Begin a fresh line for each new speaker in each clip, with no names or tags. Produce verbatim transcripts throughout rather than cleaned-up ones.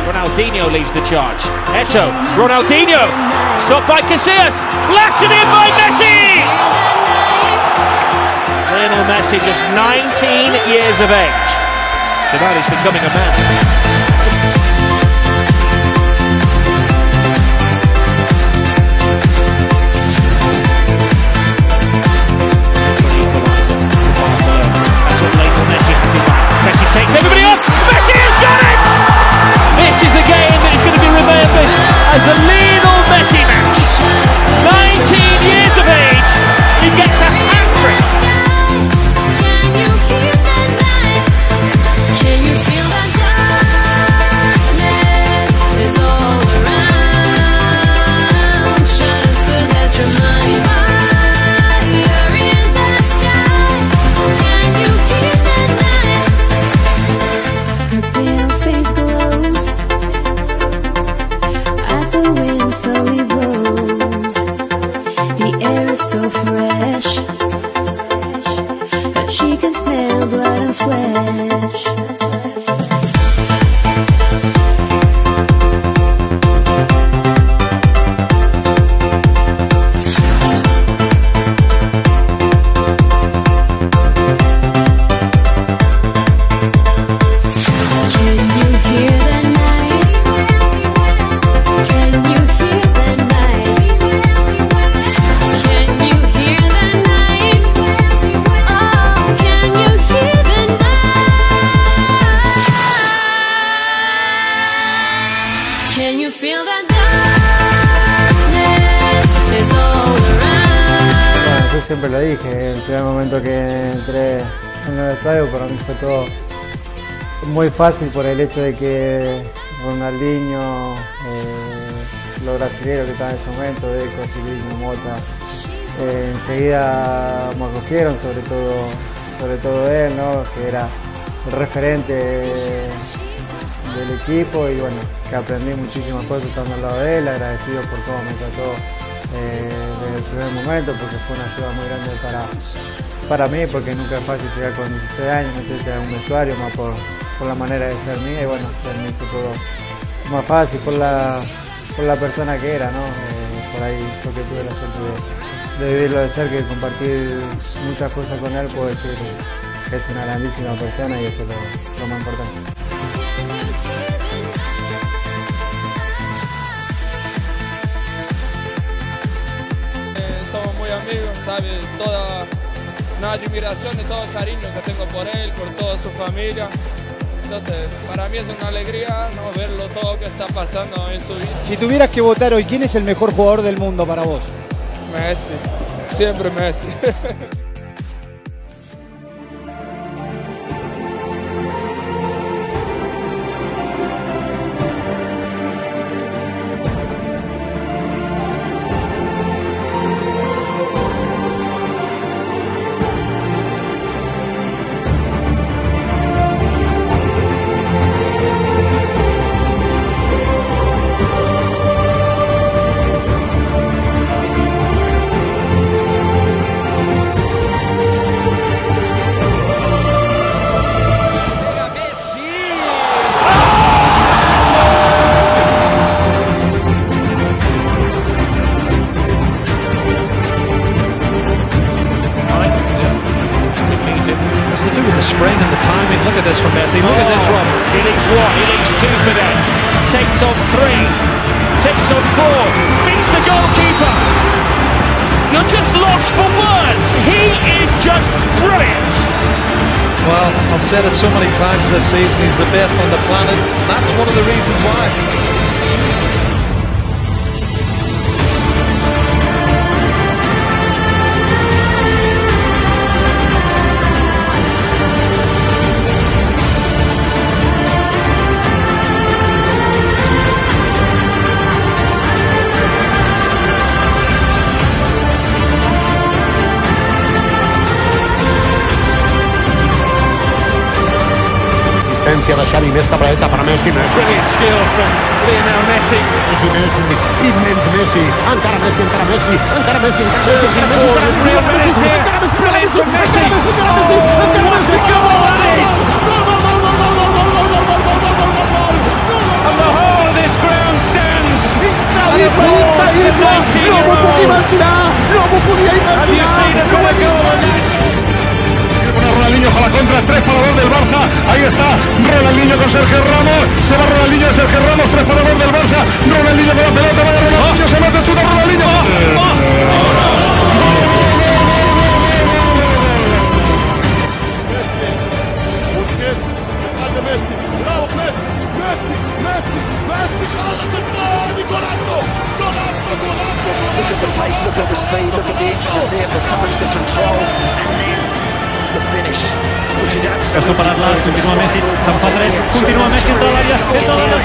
Ronaldinho leads the charge. Eto'o, Ronaldinho, stopped by Casillas, blasted in by Messi! Lionel Messi, just nineteen years of age. Tonight he's becoming a man. Messi takes everybody off. Messi has got it! This is the game that is going to be remembered as the Lionel Messi match. nineteen years of age, he gets a hat-trick.
Can you hear that night? Can you feel that darkness is all around? Shadows possess your mind. Fire in the sky. Can you hear that night? Her pale face glows as the wind slowly blows. The air is so fresh that she can smell blood and flesh. Can you feel that darkness is all around?
Bueno, yo siempre lo dije, el primer momento que entré en el estadio para mí fue todo muy fácil por el hecho de que Ronaldinho, eh, los brasileños que estaban en ese momento, Deco, Silvinho, Mota, eh, enseguida me acogieron, sobre todo, sobre todo él, ¿no? Que era el referente del equipo y bueno, que aprendí muchísimas cosas estando al lado de él, agradecido por cómo me trató eh, desde el primer momento, porque fue una ayuda muy grande para, para mí, porque nunca es fácil llegar con dieciséis años, meterte en un vestuario, más por, por la manera de ser mía, y bueno, se me hizo todo más fácil por la, por la persona que era, ¿no? Eh, por ahí yo que tuve la suerte de, de vivirlo de cerca y compartir muchas cosas con él, puedo decir que es una grandísima persona y eso es lo, lo más importante.
Somos muy amigos, sabe, toda una admiración de todo el cariño que tengo por él, por toda su familia. Entonces, para mí es una alegría, ¿no?, verlo todo que está pasando en su vida.
Si tuvieras que votar hoy, ¿quién es el mejor jugador del mundo para vos?
Messi, siempre Messi.
The spring and the timing. Look at this from Messi. Look oh. at this run. He leads one. He leads two for them. Takes on three. Takes on four. Beats the goalkeeper. You're just lost for words. He is just brilliant.
Well, I've said it so many times this season. He's the best on the planet. And that's one of the reasons why.
De Xavi, més cap a dreta per Messi.
Brilliant skill from Lionel Messi.
Messi, Messi, immens Messi, encara Messi, encara Messi, encara Messi, encara Messi, encara Messi,
real minutes here. Brilliant from Messi. Oh, what a goal that is! And the whole
imaginar! No m'ho podia imaginar!
Have you seen a better goal than that?
Ronaldinho a la contra, tres para dos del Barça, ahí está Ronaldinho con Sergio Ramos, se va Ronaldinho y Sergio Ramos, tres para dos del Barça, Ronaldinho con la pelota, vaya Ronaldinho, se mete, chuta Ronaldinho. Oh, oh.
ميسي بوسكيتس بتقدم ميسي راوغ ميسي ميسي ميسي ميسي خلص الثاني جولاتو جولاتو جولاتو
Look at the pace, look at the speed, look at the intricacy of the touch, the control, and then the finish, which is absolutely...
para atrás, continúa Messi, San Padres, continúa Messi en toda la área, en toda la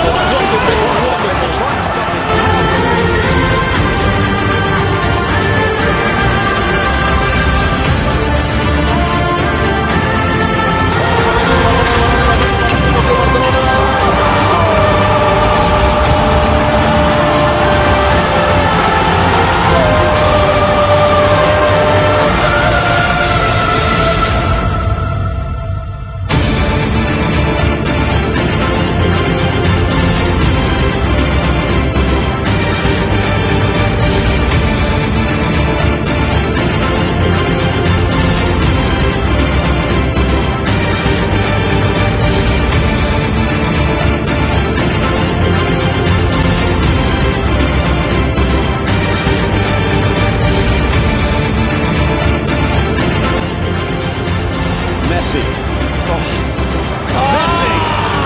Messi. Oh. Oh.
Messi!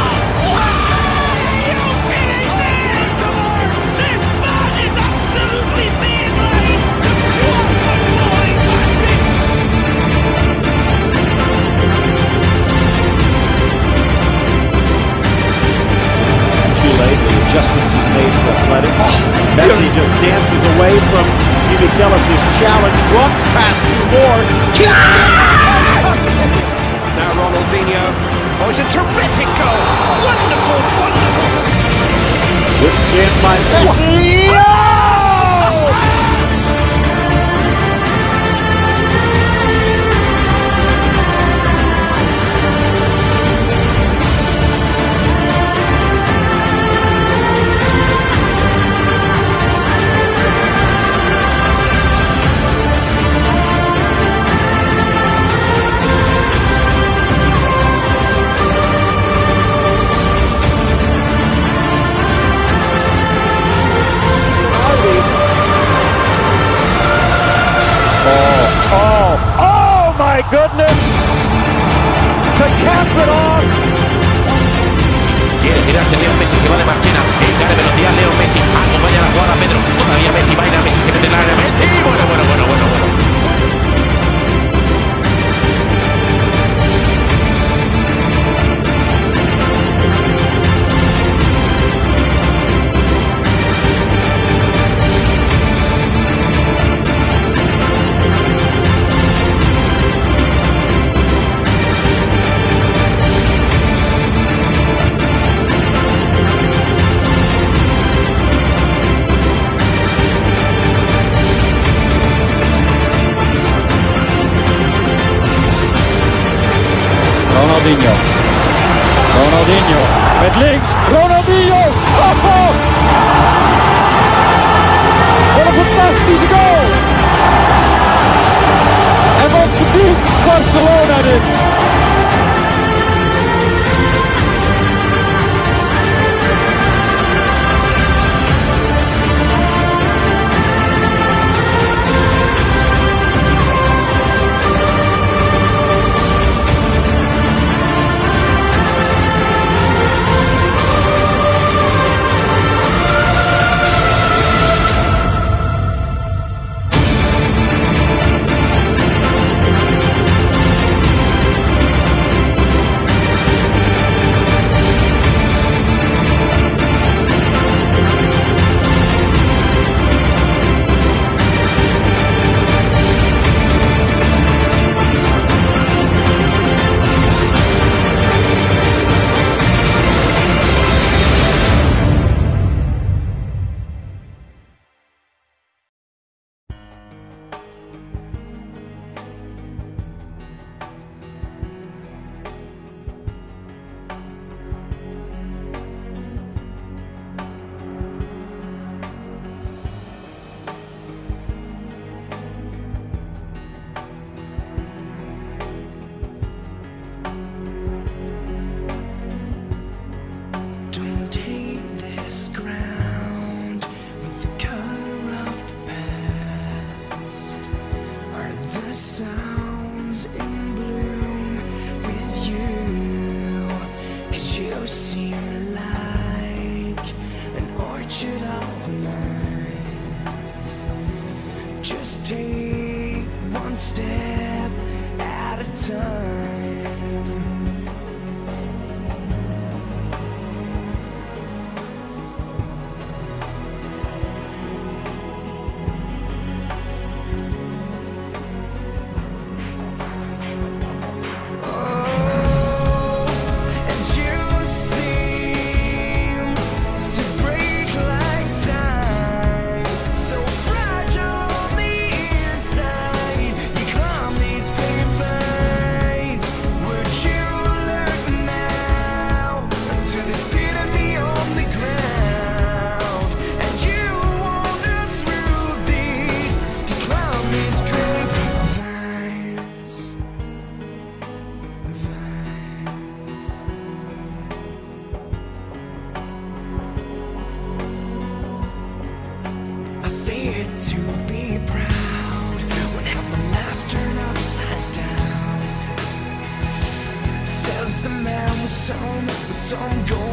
Chile, the adjustments he's made for Athletic. Oh, Messi just dances away from Michelis' challenge, runs past two more.
Now Ronaldinho. Oh, it's a terrific goal. Wonderful, wonderful.
Whipped in by Messi. Oh!
Goodness, to cap it off.
Quiere girarse Leo Messi, se va de marchena, encara velocidad Leo Messi, acompaña la jugada Pedro, todavía Messi, vaina Messi, se mete en la área Messi, bueno, bueno, bueno, bueno, bueno.
taint this ground with the color of the past. Are the sounds in bloom with you? 'Cause you seem like an orchard of minds. Just take one step at a time. I say it to be proud when half my life turned upside down. Says the man with some, with some gold.